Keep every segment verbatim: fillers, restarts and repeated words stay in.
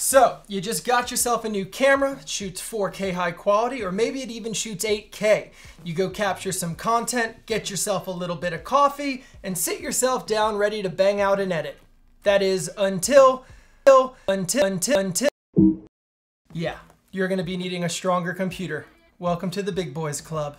So you just got yourself a new camera, it shoots four K high quality, or maybe it even shoots eight K. You go capture some content, get yourself a little bit of coffee, and sit yourself down ready to bang out an edit. That is until, until, until, until, until, yeah, you're gonna be needing a stronger computer. Welcome to the Big Boys Club.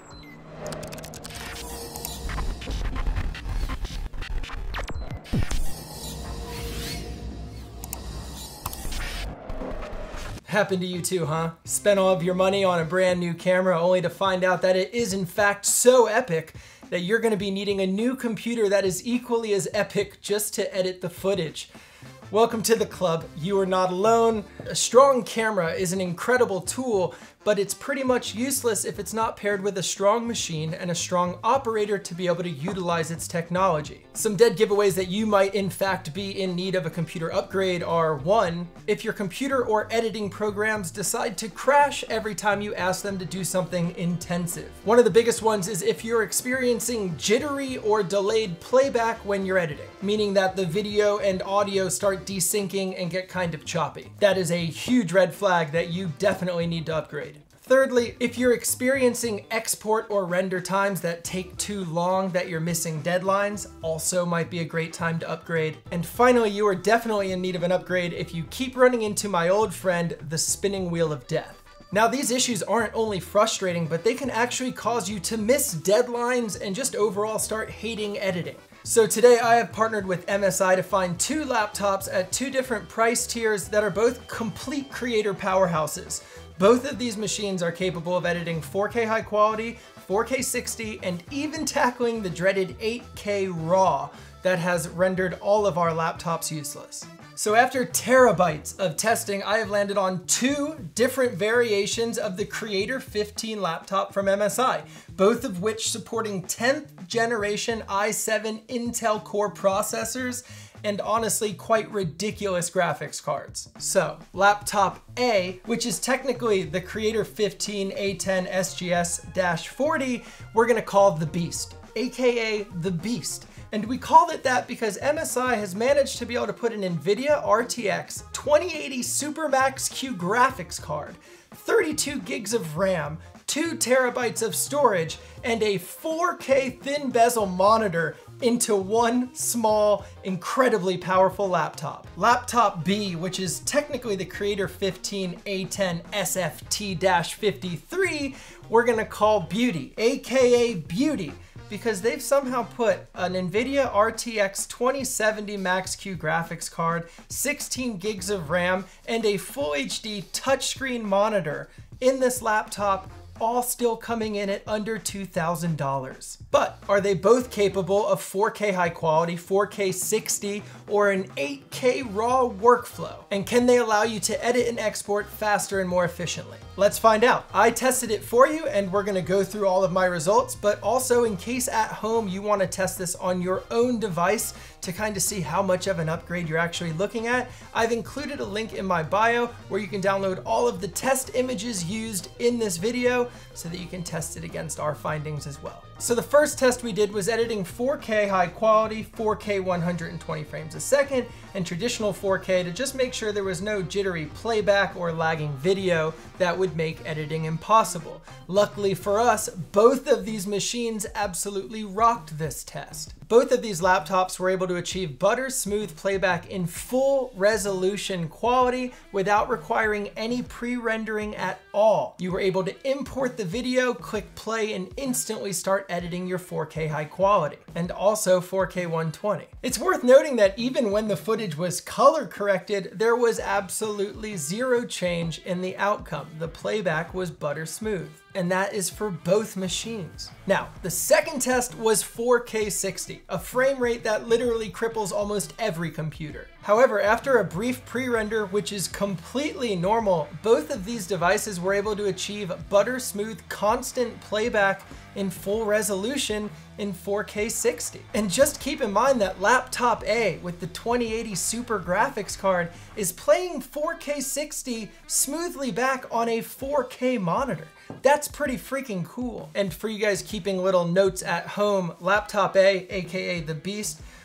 Happened to you too, huh? Spent all of your money on a brand new camera only to find out that it is in fact so epic that you're gonna be needing a new computer that is equally as epic just to edit the footage. Welcome to the club. You are not alone. A strong camera is an incredible tool, but it's pretty much useless if it's not paired with a strong machine and a strong operator to be able to utilize its technology. Some dead giveaways that you might in fact be in need of a computer upgrade are: one, if your computer or editing programs decide to crash every time you ask them to do something intensive. One of the biggest ones is if you're experiencing jittery or delayed playback when you're editing, meaning that the video and audio start desyncing and get kind of choppy. That is a huge red flag that you definitely need to upgrade. Thirdly, if you're experiencing export or render times that take too long, that you're missing deadlines, also might be a great time to upgrade. And finally, you are definitely in need of an upgrade if you keep running into my old friend, the spinning wheel of death. Now, these issues aren't only frustrating, but they can actually cause you to miss deadlines and just overall start hating editing. So today I have partnered with M S I to find two laptops at two different price tiers that are both complete creator powerhouses. Both of these machines are capable of editing four K high quality, four K sixty, and even tackling the dreaded eight K RAW that has rendered all of our laptops useless. So after terabytes of testing, I have landed on two different variations of the Creator fifteen laptop from M S I, both of which supporting tenth generation i seven Intel Core processors and honestly quite ridiculous graphics cards. So laptop A, which is technically the Creator fifteen A ten S G S forty, we're gonna call the Beast, A K A the Beast. And we called it that because M S I has managed to be able to put an NVIDIA R T X twenty eighty Supermax Q graphics card, thirty-two gigs of RAM, two terabytes of storage, and a four K thin bezel monitor into one small, incredibly powerful laptop. Laptop B, which is technically the Creator fifteen A ten S F T fifty-three, we're gonna call Beauty, A K A Beauty, because they've somehow put an NVIDIA R T X twenty seventy Max-Q graphics card, sixteen gigs of RAM, and a full H D touchscreen monitor in this laptop, all still coming in at under two thousand dollars. But are they both capable of four K high quality, four K sixty, or an eight K RAW workflow? And can they allow you to edit and export faster and more efficiently? Let's find out. I tested it for you and we're gonna go through all of my results, but also in case at home you wanna test this on your own device to kind of see how much of an upgrade you're actually looking at, I've included a link in my bio where you can download all of the test images used in this video so that you can test it against our findings as well. So the first test we did was editing four K high quality, four K one hundred twenty frames a second, and traditional four K to just make sure there was no jittery playback or lagging video that would make editing impossible. Luckily for us, both of these machines absolutely rocked this test. Both of these laptops were able to achieve butter smooth playback in full resolution quality without requiring any pre-rendering at all. You were able to import the video, click play, and instantly start editing your four K high quality, and also four K one twenty. It's worth noting that even when the footage was color corrected, there was absolutely zero change in the outcome. The playback was butter smooth. And that is for both machines. Now, the second test was four K sixty, a frame rate that literally cripples almost every computer. However, after a brief pre-render, which is completely normal, both of these devices were able to achieve butter smooth constant playback in full resolution in four K sixty. And just keep in mind that laptop A with the twenty eighty Super graphics card is playing four K sixty smoothly back on a four K monitor. That's pretty freaking cool. And for you guys keeping little notes at home, laptop A, aka the Beast,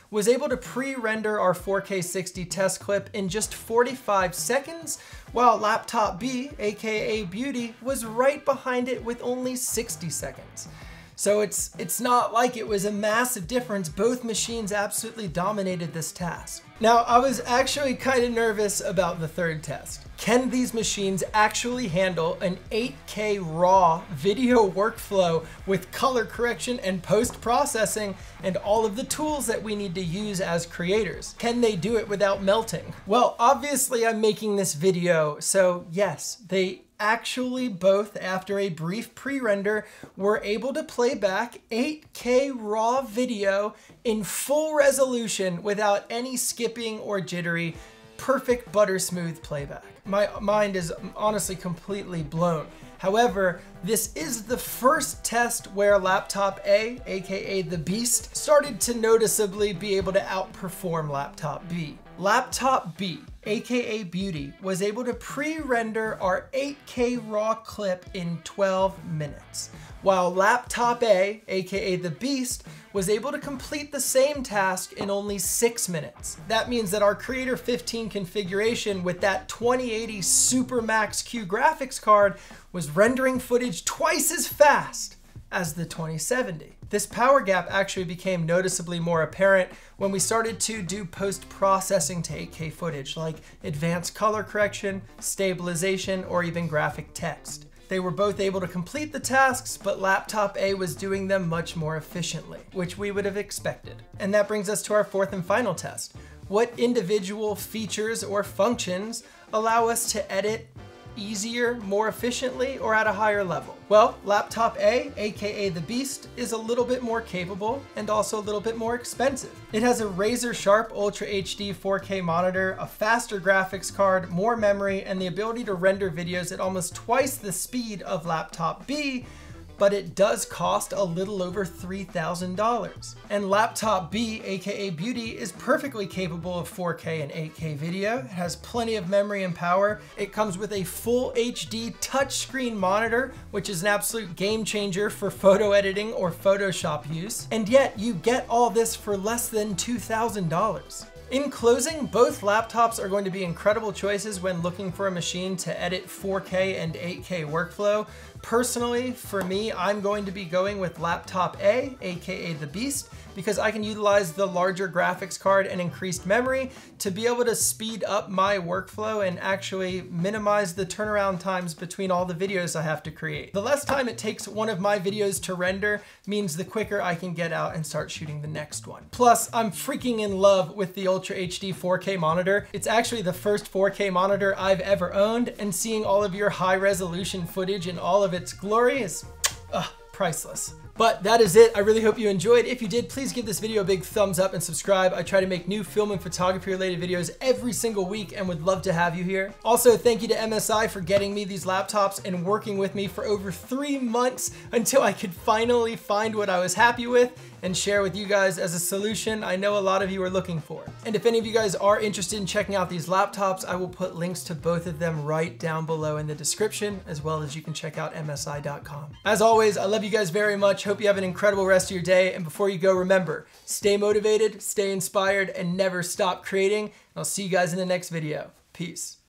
was able to pre-render our four K sixty test clip in just forty-five seconds, while Laptop B, aka Beauty, was right behind it with only sixty seconds. So it's, it's not like it was a massive difference. Both machines absolutely dominated this task. Now, I was actually kind of nervous about the third test. Can these machines actually handle an eight K raw video workflow with color correction and post-processing and all of the tools that we need to use as creators? Can they do it without melting? Well, obviously I'm making this video, so yes, they actually both, after a brief pre-render, were able to play back eight K raw video in full resolution without any skipping or jittery. Perfect butter smooth playback. My mind is honestly completely blown. However, this is the first test where Laptop A, aka the Beast, started to noticeably be able to outperform Laptop B. Laptop B, aka Beauty, was able to pre-render our eight K raw clip in twelve minutes, while Laptop A, aka the Beast, was able to complete the same task in only six minutes. That means that our Creator fifteen configuration with that twenty eighty Super Max Q graphics card was rendering footage twice as fast as the twenty seventy. This power gap actually became noticeably more apparent when we started to do post-processing to eight K footage, like advanced color correction, stabilization, or even graphic text. They were both able to complete the tasks, but Laptop A was doing them much more efficiently, which we would have expected. And that brings us to our fourth and final test. What individual features or functions allow us to edit easier, more efficiently, or at a higher level? Well, Laptop A, aka the Beast, is a little bit more capable and also a little bit more expensive. It has a razor sharp Ultra H D four K monitor, a faster graphics card, more memory, and the ability to render videos at almost twice the speed of Laptop B, but it does cost a little over three thousand dollars. And Laptop B, aka Beauty, is perfectly capable of four K and eight K video. It has plenty of memory and power. It comes with a full H D touchscreen monitor, which is an absolute game changer for photo editing or Photoshop use. And yet you get all this for less than two thousand dollars. In closing, both laptops are going to be incredible choices when looking for a machine to edit four K and eight K workflow. Personally, for me, I'm going to be going with Laptop A, aka the Beast, because I can utilize the larger graphics card and increased memory to be able to speed up my workflow and actually minimize the turnaround times between all the videos I have to create. The less time it takes one of my videos to render means the quicker I can get out and start shooting the next one. Plus, I'm freaking in love with the Ultra H D four K monitor. It's actually the first four K monitor I've ever owned, and seeing all of your high resolution footage in all of its glory is uh, priceless. But that is it. I really hope you enjoyed. If you did, please give this video a big thumbs up and subscribe. I try to make new film and photography related videos every single week and would love to have you here. Also, thank you to M S I for getting me these laptops and working with me for over three months until I could finally find what I was happy with and share with you guys as a solution I know a lot of you are looking for. And if any of you guys are interested in checking out these laptops, I will put links to both of them right down below in the description, as well as you can check out M S I dot com. As always, I love you guys very much. Hope you have an incredible rest of your day. And before you go, remember, stay motivated, stay inspired, and never stop creating. I'll see you guys in the next video. Peace.